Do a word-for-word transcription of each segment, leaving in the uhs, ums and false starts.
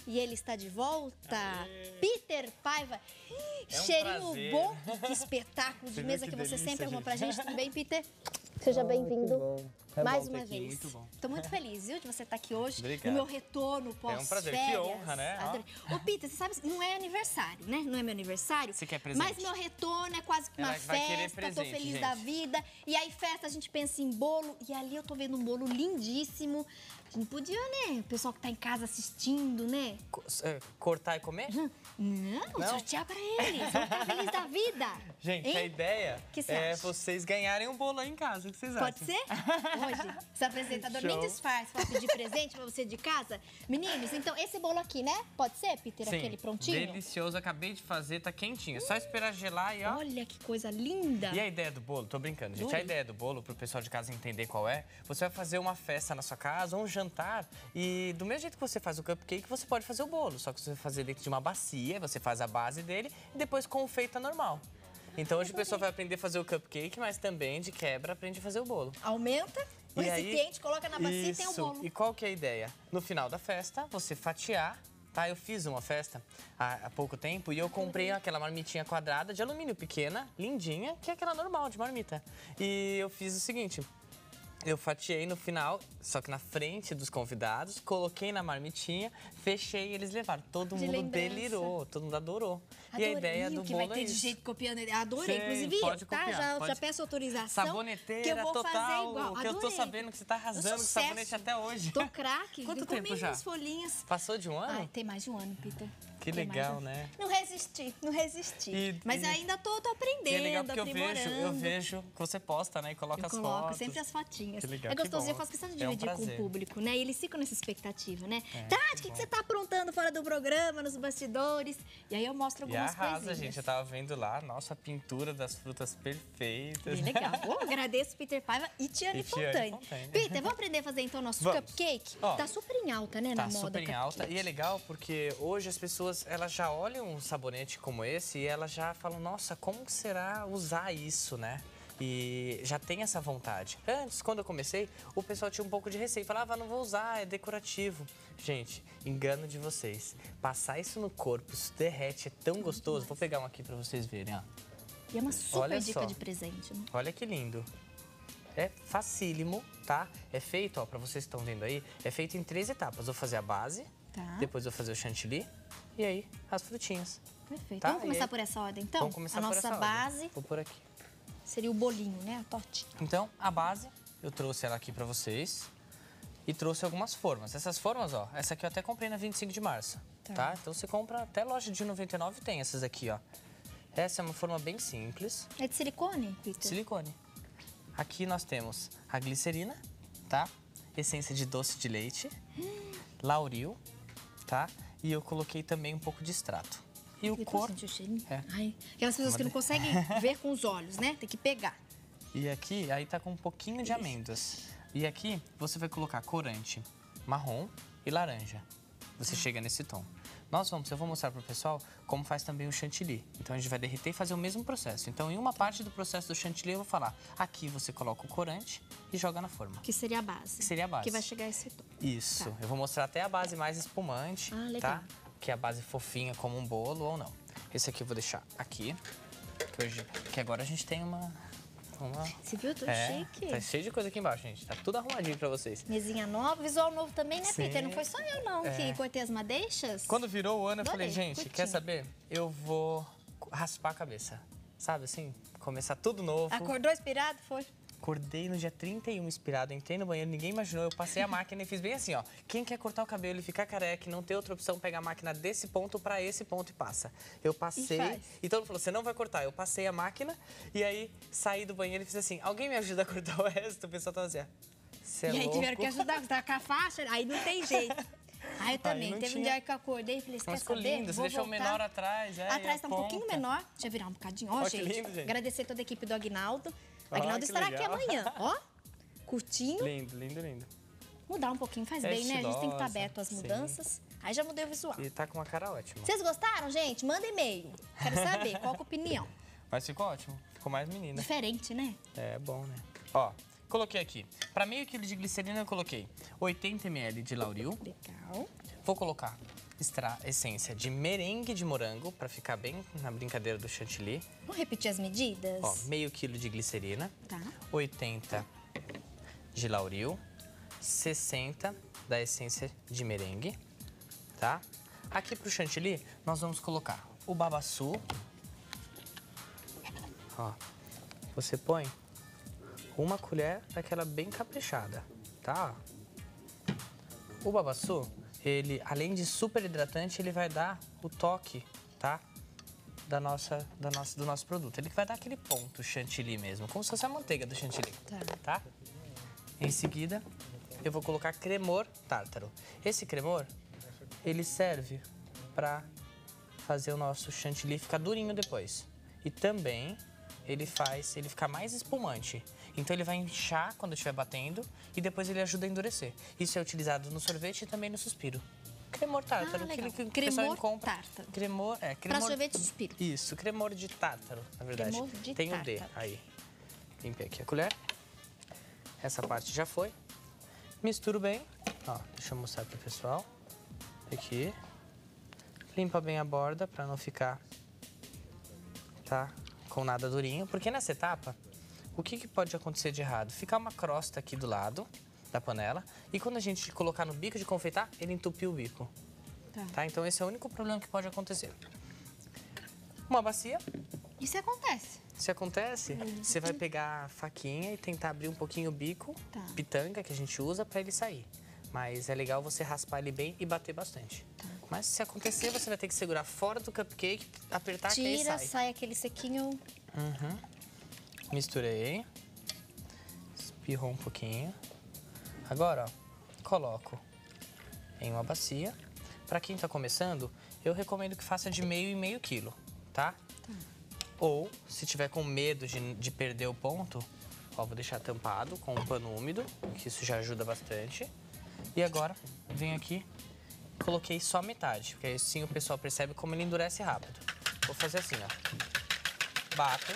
E ele está de volta. Aê. Peter Paiva. É um Cheirinho prazer. bom. Que espetáculo de você mesa que, que delícia, você sempre arruma pra gente. Tudo bem, Peter? Seja oh, bem-vindo é mais uma aqui, vez. Muito bom. Tô muito feliz, viu, de você estar aqui hoje. Obrigado. No meu retorno pós-férias. É um prazer, que honra, né? Adorei. Ô, Peter, você sabe, não é aniversário, né? Não é meu aniversário. Você quer presente? Mas meu retorno é quase que uma Ela vai querer festa. presente, Tô feliz gente. da vida. E aí, festa, a gente pensa em bolo. E ali eu tô vendo um bolo lindíssimo. Não podia, né? O pessoal que tá em casa assistindo, né? Cortar e comer? Não, não? sortear pra eles. Vão ficar felizes da vida. Gente, hein? a ideia que é acha? vocês ganharem um bolo aí em casa. O que vocês Pode acham? ser? Hoje, esse apresentador Show. nem disfarça pra pedir presente pra você de casa. Meninos, então esse bolo aqui, né? Pode ser, Peter? Sim, aquele prontinho? Delicioso. Acabei de fazer, tá quentinho. É só esperar gelar e ó. Olha que coisa linda. E a ideia do bolo? Tô brincando, gente. Oi. A ideia do bolo, pro pessoal de casa entender qual é, você vai fazer uma festa na sua casa, ou um jantar, e do mesmo jeito que você faz o cupcake, você pode fazer o bolo. Só que você vai fazer dentro de uma bacia, você faz a base dele e depois confeita normal. Então hoje o pessoal vai aprender a fazer o cupcake, mas também de quebra aprende a fazer o bolo. Aumenta o E recipiente, aí, coloca na bacia isso. e tem o bolo. E qual que é a ideia? No final da festa, você fatiar, tá? Eu fiz uma festa há, há pouco tempo e eu comprei aquela marmitinha quadrada de alumínio pequena, lindinha, que é aquela normal de marmita. E eu fiz o seguinte... Eu fatiei no final, só que na frente dos convidados, coloquei na marmitinha, fechei e eles levaram. Todo De mundo lembrança. delirou, todo mundo adorou. Adorei. E a ideia do que bolo vai ter é de isso. jeito copiando. Adorei, Sim, inclusive, pode tá? copiar, já, pode. já peço autorização. Saboneteira que eu vou total, fazer igual. que eu tô Adorei. sabendo que você tá arrasando com sabonete até hoje. Tô craque. Quanto Comi tempo já? umas folhinhas. Passou de um ano? Ai, tem mais de um ano, Peter. Que Tem legal, mais de um... né? Não resisti, não resisti. E- Mas e- ainda tô, tô aprendendo, E é legal porque eu aprimorando. vejo, eu vejo que você posta, né? E coloca Eu as coloco fotos. sempre as fotinhas. Que legal, é que gostoso, bom. eu faço questão de É um dividir com o prazer. público, né? E eles ficam nessa expectativa, né? É, Tati, o que que, que bom. você tá aprontando fora do programa, nos bastidores? E aí eu mostro E algumas arrasa, coisinhas. gente. Eu tava vendo lá, nossa, a pintura das frutas perfeitas. Bem legal. Eu agradeço Peter Paiva e Tiane E Tiane Fontaine. Fontaine. Peter, vamos aprender a fazer então o nosso Vamos. cupcake? Ó, tá super em alta, né, Tá na moda super em alta cupcake. e é legal porque hoje as pessoas elas já olham um sabonete como esse e elas já falam, nossa, como que será usar isso, né? E já tem essa vontade. Antes, quando eu comecei, o pessoal tinha um pouco de receio. Falava, ah, não vou usar, é decorativo. Gente, engano de vocês. Passar isso no corpo, isso derrete, é tão gostoso. Vou pegar um aqui pra vocês verem, ó. E é uma super Olha dica só. de presente, né? Olha que lindo. É facílimo, tá? É feito, ó, pra vocês que estão vendo aí, é feito em três etapas. Vou fazer a base, Tá. depois vou fazer o chantilly e aí as frutinhas. Perfeito. Tá, Vamos e começar aí? por essa ordem, então? Vamos começar a por nossa essa ordem. base Vou por aqui. seria o bolinho, né? A tortinha. Então, a base, eu trouxe ela aqui pra vocês e trouxe algumas formas. Essas formas, ó, essa aqui eu até comprei na vinte e cinco de março, Tá. tá? Então você compra, até loja de noventa e nove tem essas aqui, ó. Essa é uma forma bem simples, É de silicone, Peter? silicone. Aqui nós temos a glicerina, tá? Essência de doce de leite, lauril, tá? E eu coloquei também um pouco de extrato. E o Eu tô corpo... sentindo o cheirinho. É. Ai, aquelas pessoas que não conseguem ver com os olhos, né? Tem que pegar. E aqui, aí tá com um pouquinho de amêndoas. E aqui, você vai colocar corante marrom e laranja. Você chega nesse tom. Nós vamos, eu vou mostrar pro pessoal como faz também o chantilly. Então a gente vai derreter e fazer o mesmo processo. Então em uma parte do processo do chantilly eu vou falar, aqui você coloca o corante e joga na forma. Que seria a base. Que seria a base. Que vai chegar a esse tom. Isso. Tá. Eu vou mostrar até a base mais espumante, Ah, legal. tá? Que é a base fofinha como um bolo ou não. Esse aqui eu vou deixar aqui, que, hoje, que agora a gente tem uma... uma... Você viu? Tudo É, chique. tá cheio de coisa aqui embaixo, gente. Tá tudo arrumadinho pra vocês. Mesinha nova, visual novo também, né, Sim. Peter? Não foi só eu, não, É. que cortei as madeixas. Quando virou o ano, eu falei, Adorei, gente, curti. quer saber? Eu vou raspar a cabeça. Sabe assim? Começar tudo novo. Acordou inspirado? Foi. Acordei no dia trinta e um inspirado, entrei no banheiro, ninguém imaginou. Eu passei a máquina e fiz bem assim, ó. Quem quer cortar o cabelo e ficar careca e não ter outra opção, pega a máquina desse ponto pra esse ponto e passa. Eu passei. E faz. E todo mundo falou, você não vai cortar. Eu passei a máquina e aí saí do banheiro e fiz assim, alguém me ajuda a cortar o resto? O pessoal tava assim, ó. Você é e aí louco? tiveram que ajudar, você tá com a faixa, aí não tem jeito. Aí eu também, não teve um tinha. dia que eu acordei e falei, você Mas quer ficou saber? lindo, você Vou deixou o voltar. menor atrás. É, Atrás e tá a um pouquinho ponta. menor. Deixa eu virar um bocadinho. Ó, Ó, que gente, lindo, gente. agradecer toda a equipe do Aguinaldo. Ó, Aguinaldo que estará legal. aqui amanhã, ó. Curtinho. Lindo, lindo, lindo. Mudar um pouquinho faz É bem, né? A gente tem que estar estilosa, aberto às sim. mudanças. Aí já mudei o visual. E tá com uma cara ótima. Vocês gostaram, gente? Manda e-mail. Quero saber qual que é a opinião. Mas ficou ótimo. Ficou mais menina. Diferente, né? É bom, né? Ó, coloquei aqui. Pra meio quilo de glicerina eu coloquei oitenta mililitros de lauril. Legal. Vou colocar extra essência de merengue de morango, para ficar bem na brincadeira do chantilly. Vamos repetir as medidas? Ó, meio quilo de glicerina, Tá. oitenta de lauril, sessenta da essência de merengue, tá? Aqui pro chantilly, nós vamos colocar o babaçu. Ó, você põe uma colher daquela bem caprichada, tá? O babaçu, ele, além de super hidratante, ele vai dar o toque, tá? Da nossa, da nossa, do nosso produto. Ele vai dar aquele ponto chantilly mesmo, como se fosse a manteiga do chantilly, Tá. tá? Em seguida, eu vou colocar cremor tártaro. Esse cremor, ele serve para fazer o nosso chantilly ficar durinho depois. E também ele faz ele ficar mais espumante. Então ele vai inchar quando estiver batendo e depois ele ajuda a endurecer. Isso é utilizado no sorvete e também no suspiro. Cremor tártaro, Ah, legal. aquele que o Cremor pessoal compra. tártaro. Cremor, é, cremor... Pra sorvete e suspiro. Isso, cremor de tártaro, na verdade. Cremor de Tem o D tártaro. aí. Limpei aqui a colher. Essa parte já foi. Misturo bem. Ó, deixa eu mostrar pro pessoal. Aqui. Limpa bem a borda pra não ficar, tá, com nada durinho. Porque nessa etapa, o que, que pode acontecer de errado? Ficar uma crosta aqui do lado da panela e quando a gente colocar no bico de confeitar, ele entupiu o bico. Tá. Tá? Então esse é o único problema que pode acontecer. Uma bacia. Isso acontece. Se acontece, você vai pegar a faquinha e tentar abrir um pouquinho o bico, Tá. pitanga que a gente usa para ele sair. Mas é legal você raspar ele bem e bater bastante. Tá. Mas se acontecer, você vai ter que segurar fora do cupcake, apertar que aí Tira, sai. sai aquele sequinho. Uhum. Misturei. Espirrou um pouquinho. Agora, ó, coloco em uma bacia. Para quem tá começando, eu recomendo que faça de meio e meio quilo, tá? Tá. Ou, se tiver com medo de, de perder o ponto, ó, vou deixar tampado com um pano úmido, que isso já ajuda bastante. E agora, venho aqui, coloquei só metade, porque aí sim o pessoal percebe como ele endurece rápido. Vou fazer assim, ó. Bato.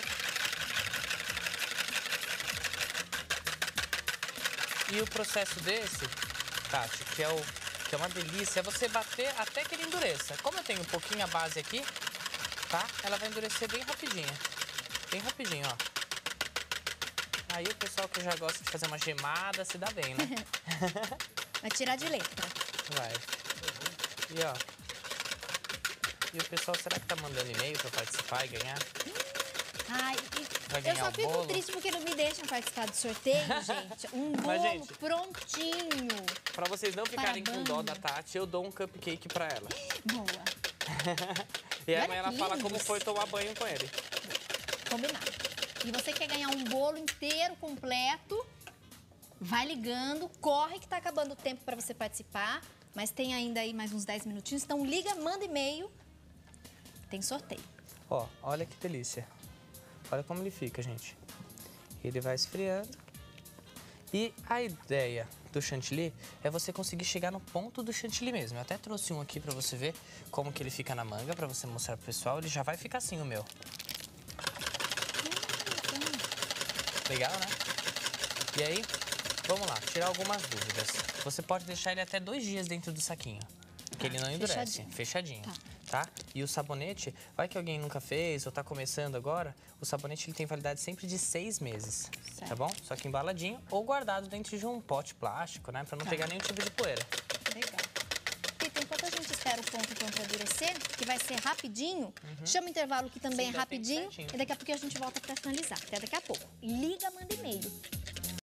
E o processo desse, Tati, que é, o, que é uma delícia, é você bater até que ele endureça. Como eu tenho um pouquinho a base aqui, tá? Ela vai endurecer bem rapidinho. Bem rapidinho, ó. Aí o pessoal que já gosta de fazer uma gemada se dá bem, né? Vai tirar de letra. Vai. E ó. E o pessoal, será que tá mandando e-mail pra participar e ganhar? Ai, Vai eu ganhar só o fico bolo? triste porque não me deixam participar do sorteio, gente. Um bolo Mas, gente, prontinho. Pra vocês não ficarem com dó da Parabéns. Tati, eu dou um cupcake pra ela. Boa. E Olha amanhã ela que fala lindos. como foi tomar banho com ele. Combinado. E você quer ganhar um bolo inteiro, completo, vai ligando, corre que tá acabando o tempo para você participar, mas tem ainda aí mais uns dez minutinhos, então liga, manda e-mail, tem sorteio. Ó, olha que delícia. Olha como ele fica, gente. Ele vai esfriando. E a ideia do chantilly é você conseguir chegar no ponto do chantilly mesmo. Eu até trouxe um aqui pra você ver como que ele fica na manga, pra você mostrar pro pessoal. Ele já vai ficar assim, o meu. Legal, né? E aí, vamos lá, tirar algumas dúvidas. Você pode deixar ele até dois dias dentro do saquinho, que ele não endurece, fechadinho. fechadinho, Tá. tá? E o sabonete, vai que alguém nunca fez ou tá começando agora, o sabonete ele tem validade sempre de seis meses, Certo. tá bom? Só que embaladinho ou guardado dentro de um pote plástico, né? Pra não Tá. pegar nenhum tipo de poeira. Legal. Então, enquanto a gente espera o ponto então para endurecer, que vai ser rapidinho, chama o intervalo que também Sim, é dá tempo rapidinho, certinho. e daqui a pouco a gente volta para finalizar. Até daqui a pouco. Liga, manda e-mail.